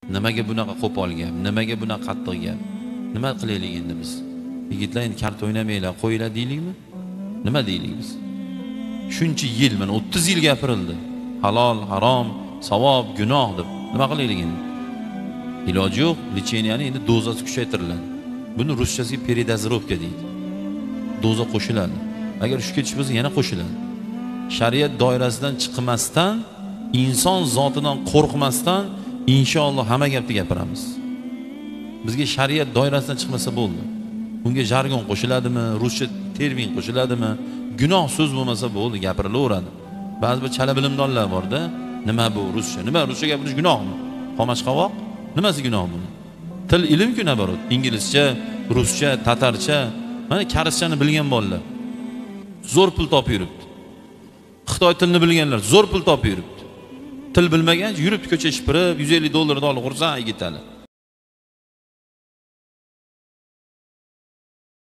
Nimaga bunaqa qo'pol gap? Nimaga bunaqa qattiq gap? Nima qilaylik endi biz? Yigitlar endi kart o'ynamanglar, qo'yinglar deylikmi? Nima deylik biz? Shuncha yil, mana 30 yil gapirildi. Halol, harom, savob, gunoh deb. Nima qilaylik endi? Iloji yo'q, lecheniyani endi dozasi kuchaytiriladi. Buni ruschasiga передозировка deydi. Doza qo'shiladi. Agar shu ketish bo'lsa yana qo'shiladi. Shariat doirasidan chiqmasdan, inson zotidan qo'rqmasdan inshaalloh hamma gapni gapiramiz. Bizga shariat doirasidan chiqmasa bo'ldi. Bunga jargon qo'shiladimi, ruscha termin qo'shiladimi, gunoh so'z bo'lmasa bo'ldi, gapirilaveradi. Ba'zi bir chala bilimdonlar bor-da, nima bu ruscha? Nima ruscha gapirish gunohmi? Qomashqavoq, nimasi gunoh bu? Til ilm-ku nabarot. Inglizcha, ruscha, tatarcha, mana karischani bilgan bolalar zo'r pul topib yuribdi. Xitoy tilini bilganlar zo'r pul topib yuribdi. Til bilmagan yuribdi ko'cha ishpirib, $150 olib xursand yigitali.